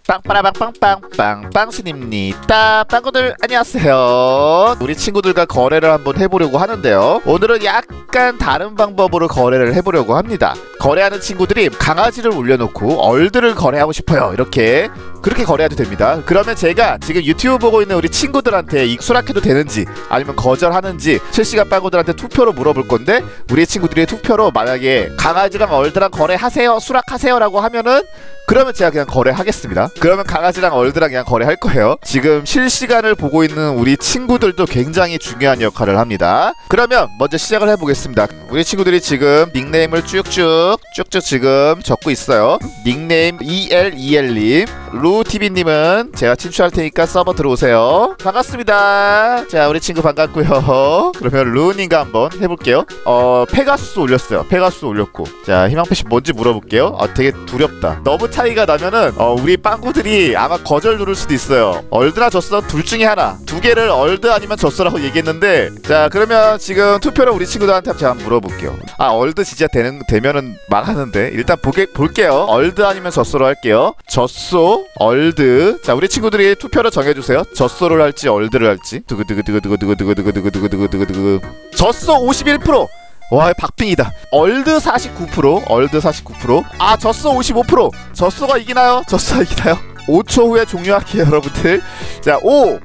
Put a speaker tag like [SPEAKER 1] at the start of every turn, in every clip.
[SPEAKER 1] 빵빠라빵빵빵빵 빵신입니다. 빵구들 안녕하세요. 우리 친구들과 거래를 한번 해보려고 하는데요, 오늘은 약간 다른 방법으로 거래를 해보려고 합니다. 거래하는 친구들이 강아지를 올려놓고 얼들을 거래하고 싶어요, 그렇게 거래해도 됩니다. 그러면 제가 지금 유튜브 보고 있는 우리 친구들한테 수락해도 되는지 아니면 거절하는지 실시간 빵구들한테 투표로 물어볼 건데, 우리 친구들이 투표로 만약에 강아지랑 얼들랑 거래하세요, 수락하세요 라고 하면은 그러면 제가 그냥 거래하겠습니다. 그러면 강아지랑 얼드랑 그냥 거래할 거예요. 지금 실시간을 보고 있는 우리 친구들도 굉장히 중요한 역할을 합니다. 그러면 먼저 시작을 해보겠습니다. 우리 친구들이 지금 닉네임을 쭉쭉 지금 적고 있어요. 닉네임 ELEL님, 루TV님은 제가 친추할 테니까 서버 들어오세요. 반갑습니다. 자, 우리 친구 반갑고요. 그러면 루님과 한번 해볼게요. 페가수스 올렸어요. 페가수스 올렸고, 자, 희망패시 뭔지 물어볼게요. 되게 두렵다. 너무 차이가 나면은 우리 빵구들이 아마 거절 누를 수도 있어요. 얼드나 졌어? 둘 중에 하나. 두 개를 얼드 아니면 졌어라고 얘기했는데, 자, 그러면 지금 투표를 우리 친구들한테 제가 한번 물어볼게요. 얼드 진짜 되면은 망하는데 일단 볼게요. 얼드 아니면 졌어로 할게요. 졌소, 얼드. 자, 우리 친구들이 투표를 정해주세요. 졌소를 할지 얼드를 할지. 두구두구두구두구두구두구두구두구두구두구. 졌소 51%. 와, 박빙이다. 얼드 49%, 얼드 49%. 졌어 55%. 졌어가 이기나요? 졌어가 이기나요? 5초 후에 종료할게요, 여러분들. 자, 5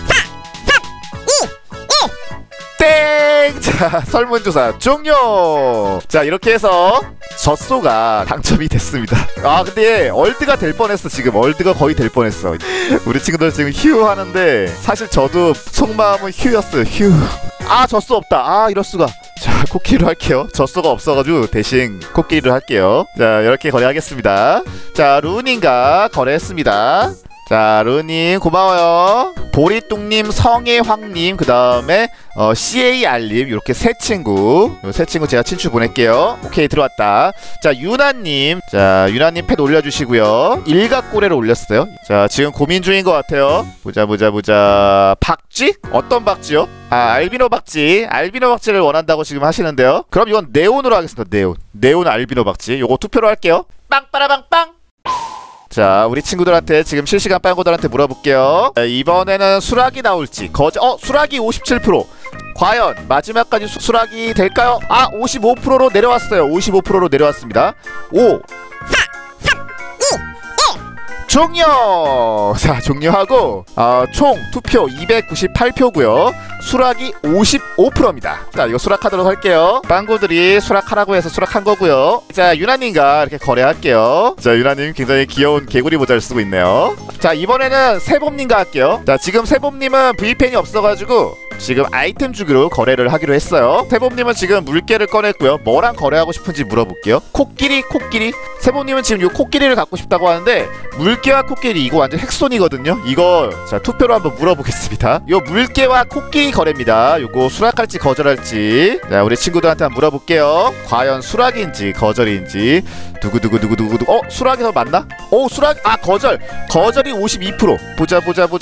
[SPEAKER 1] 땡! 자, 설문조사 종료! 자, 이렇게 해서 젖소가 당첨이 됐습니다. 근데 얼드가 될 뻔했어. 지금 얼드가 거의 될 뻔했어. 우리 친구들 지금 휴 하는데 사실 저도 속마음은 휴였어요. 휴. 젖소 없다. 이럴수가. 자, 코끼리로 할게요. 젖소가 없어가지고 대신 코끼리를 할게요. 자, 이렇게 거래하겠습니다. 자, 루님과 거래했습니다. 자, 루님 고마워요. 보리뚱님, 성애황님, 그 다음에 CAR님, 이렇게 세 친구 제가 친추 보낼게요. 오케이, 들어왔다. 자, 유나님. 자, 유나님 펫 올려주시고요. 일각고래를 올렸어요. 자, 지금 고민 중인 것 같아요. 보자. 박쥐? 어떤 박쥐요? 알비노 박쥐. 알비노 박쥐를 원한다고 지금 하시는데요, 그럼 이건 네온으로 하겠습니다. 네온 알비노 박쥐. 요거 투표로 할게요. 빵빠라빵빵. 자, 우리 친구들한테 지금 실시간 빵구들한테 물어볼게요. 자, 이번에는 수락이 나올지 수락이 57%. 과연 마지막까지 수락이 될까요? 55%로 내려왔어요. 55%로 내려왔습니다. 5 4 3 2 1 종료! 자, 종료하고 총 투표 298표고요 수락이 55%입니다. 자, 이거 수락하도록 할게요. 빵구들이 수락하라고 해서 수락한 거고요. 자, 유나님과 이렇게 거래할게요. 자, 유나님 굉장히 귀여운 개구리 모자를 쓰고 있네요. 자, 이번에는 세봄님과 할게요. 자, 지금 세봄님은 V펜이 없어가지고 지금 아이템 주기로 거래를 하기로 했어요. 세봄님은 지금 물개를 꺼냈고요. 뭐랑 거래하고 싶은지 물어볼게요. 코끼리. 세봄님은 지금 요 코끼리를 갖고 싶다고 하는데, 물개와 코끼리 이거 완전 핵손이거든요. 이거 자, 투표로 한번 물어보겠습니다. 요 물개와 코끼리 거래입니다. 요거 수락할지 거절할지. 자, 우리 친구들한테 한번 물어볼게요. 과연 수락인지 거절인지. 두구두구두구두구. 수락이 더 맞나? 수락. 거절이 52%. 보자.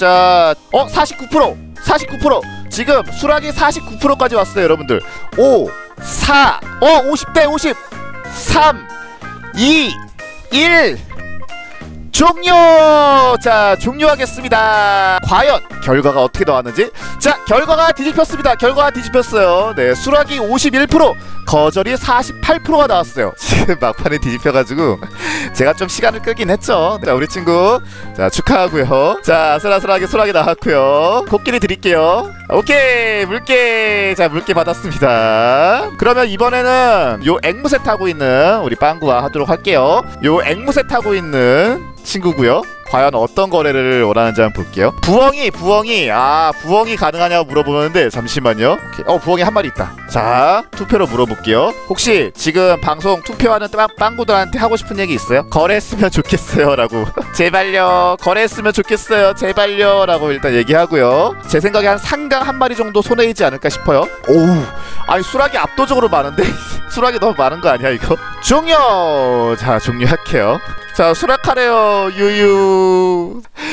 [SPEAKER 1] 49%. 지금 수락이 49%까지 왔어요, 여러분들. 5 4 50대 50. 3 2 1 종료! 자, 종료하겠습니다. 과연 결과가 어떻게 나왔는지. 자, 결과가 뒤집혔습니다. 네, 수락이 51%, 거절이 48%가 나왔어요. 지금 막판에 뒤집혀가지고 제가 좀 시간을 끌긴 했죠. 자, 우리 친구, 자, 축하하고요. 자, 아슬아슬하게 수락이 나왔고요. 코끼리 드릴게요. 오케이, 물개. 자, 물개 받았습니다. 그러면 이번에는 요 앵무새 타고 있는 우리 빵구와 하도록 할게요. 요 앵무새 타고 있는 친구고요. 과연 어떤 거래를 원하는지 한번 볼게요. 부엉이. 부엉이 가능하냐고 물어보는데, 잠시만요. 부엉이 한 마리 있다. 자, 투표로 물어볼게요. 혹시 지금 방송 투표하는 빵구들한테 하고 싶은 얘기 있어요? 거래했으면 좋겠어요 라고. 제발요, 거래했으면 좋겠어요, 제발요 라고 일단 얘기하고요. 제 생각에 한 상강 한 마리 정도 손에 있지 않을까 싶어요. 수락이 압도적으로 많은데? 수락이 너무 많은 거 아니야 이거? 종료! 자, 종료할게요. 자, 수락하래요. 유유.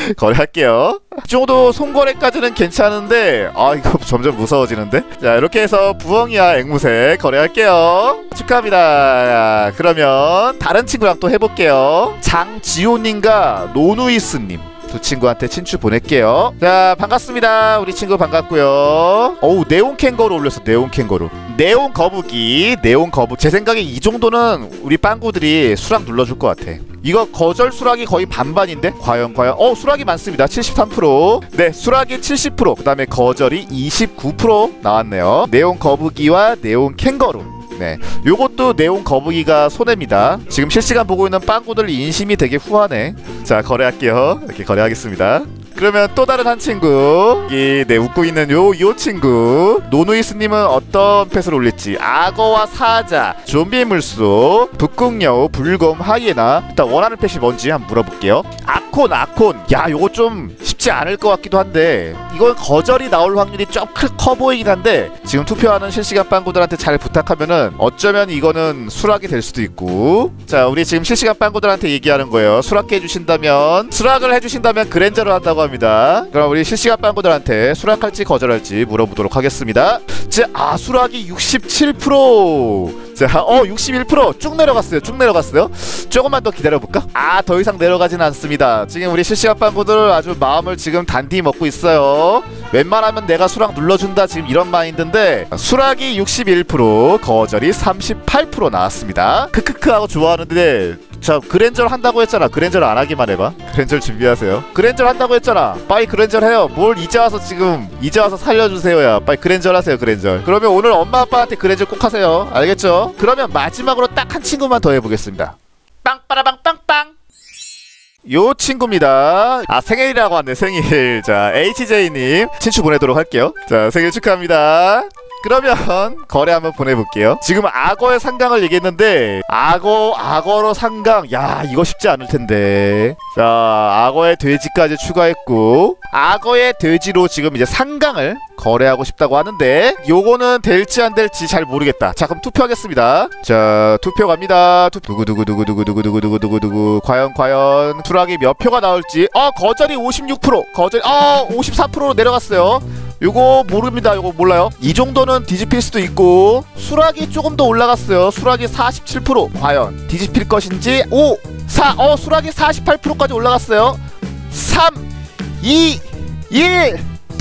[SPEAKER 1] 거래할게요. 이 정도 송거래까지는 괜찮은데 아 이거 점점 무서워지는데. 자 이렇게 해서 부엉이와 앵무새 거래할게요. 축하합니다. 그러면 다른 친구랑 또 해볼게요. 장지호님과 노누이스님 두 친구한테 친추 보낼게요. 자 반갑습니다. 우리 친구 반갑고요. 어우 네온 캥거루 올렸어. 네온 캥거루. 네온 거북이. 네온 거북. 제 생각에 이 정도는 우리 빵구들이 수락 눌러줄 것 같아. 이거 거절 수락이 거의 반반인데? 과연 수락이 많습니다. 73%. 네 수락이 70%. 그 다음에 거절이 29% 나왔네요. 네온 거북이와 네온 캥거루. 네, 요것도 네온 거북이가 손해입니다. 지금 실시간 보고 있는 빵구들 인심이 되게 후하네. 자 거래할게요. 이렇게 거래하겠습니다. 그러면 또 다른 한 친구 네 웃고 있는 요 친구 노누이스님은 어떤 펫을 올릴지. 악어와 사자, 좀비 물소, 북극여우, 불곰, 하이에나. 일단 원하는 펫이 뭔지 한번 물어볼게요. 아콘. 야 요거 좀 쉽지 않을 것 같기도 한데 이건 거절이 나올 확률이 좀 커 보이긴 한데 지금 투표하는 실시간 빵구들한테 잘 부탁하면은 어쩌면 이거는 수락이 될 수도 있고. 자 우리 지금 실시간 빵구들한테 얘기하는 거예요. 수락을 해주신다면 그랜저를 한다고 합니다. 그럼 우리 실시간 빵구들한테 수락할지 거절할지 물어보도록 하겠습니다. 자 수락이 67%. 자 61% 쭉 내려갔어요. 조금만 더 기다려볼까? 더 이상 내려가진 않습니다. 지금 우리 실시간 빵구들 아주 마음을 지금 단디 먹고 있어요. 웬만하면 내가 수락 눌러준다 지금 이런 마인드인데 수락이 61%, 거절이 38% 나왔습니다. 크크크 하고 좋아하는데 자 그랜저를 한다고 했잖아. 그랜저를 안 하기만 해봐. 그랜저를 준비하세요. 그랜저를 한다고 했잖아. 빨리 그랜저를 해요. 뭘 이제 와서 살려주세요야. 빨리 그랜저를 하세요. 그랜저. 그러면 오늘 엄마 아빠한테 그랜저 꼭 하세요. 알겠죠? 그러면 마지막으로 딱 한 친구만 더 해보겠습니다. 빵빠라빵빵빵. 요 친구입니다. 생일이라고 하네. 생일. 자 HJ님 친추 보내도록 할게요. 자 생일 축하합니다. 그러면 거래 한번 보내볼게요. 지금 악어의 상강을 얘기했는데 악어로 상강. 야 이거 쉽지 않을 텐데. 자 악어의 돼지까지 추가했고 악어의 돼지로 지금 이제 상강을 거래하고 싶다고 하는데 요거는 될지 안 될지 잘 모르겠다. 자 그럼 투표하겠습니다. 자 투표 갑니다. 두구두구두구두구두구두구두구두구 과연 수락이 몇 표가 나올지. 거절이 56%, 거절 54%로 내려갔어요. 요거 모릅니다. 요거 몰라요. 이 정도는 뒤집힐 수도 있고 수락이 조금 더 올라갔어요. 수락이 47%. 과연 뒤집힐 것인지. 수락이 48%까지 올라갔어요. 3 2 1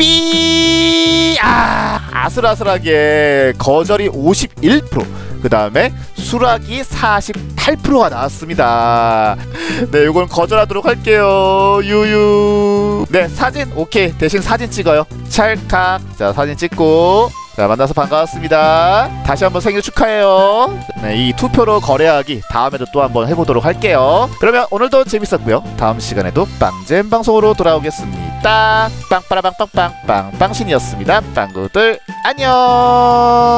[SPEAKER 1] 삐. 아슬아슬하게 거절이 51%. 그 다음에 수락이 48%가 나왔습니다. 네 요건 거절하도록 할게요. 유유. 네 사진 오케이. 대신 사진 찍어요. 찰칵. 자 사진 찍고 자 만나서 반가웠습니다. 다시 한번 생일 축하해요. 네, 이 투표로 거래하기 다음에도 또 한번 해보도록 할게요. 그러면 오늘도 재밌었고요. 다음 시간에도 빵잼 방송으로 돌아오겠습니다. 빵빠라빵빵빵빵 빵신이었습니다. 빵구들 안녕.